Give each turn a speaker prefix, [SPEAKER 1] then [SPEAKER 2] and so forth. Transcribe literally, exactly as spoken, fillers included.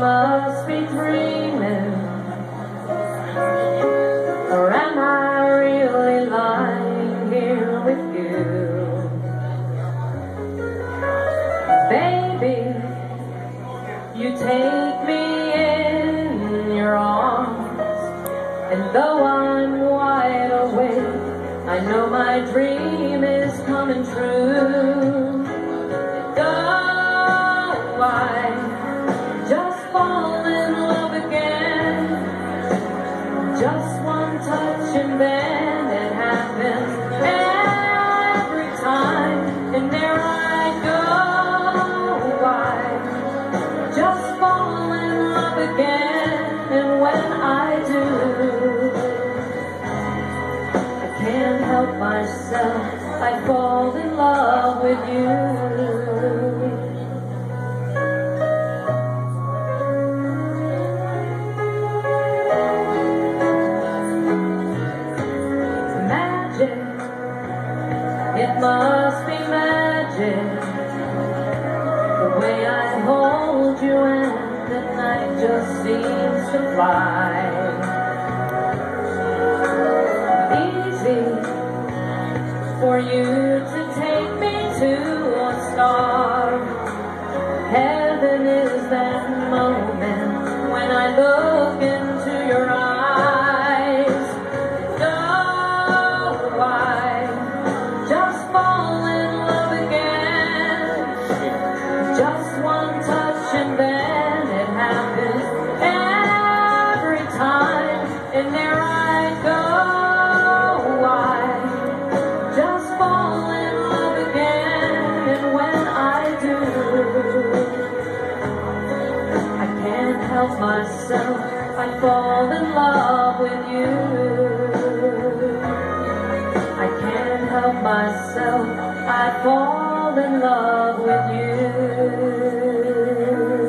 [SPEAKER 1] must be dreaming, or am I really lying here with you? Baby, you take me in your arms, and though I'm wide awake, I know my dream is coming true. Oh, I just fall in love again, just one touch and then it happens every time, and there I go. I just fall in love again, and when I do, I can't help myself, I fall in love with you. It must be magic, the way I hold you and the night just seems to fly. Easy for you to take me to a star. Heaven is that moment when I look into your eyes. Oh, I just fall in love again, just one touch and then it happens every time, and there I go. I just fall in love again, and when I do, I can't help myself, I fall in love with you. I can't help myself, I fall in love with you.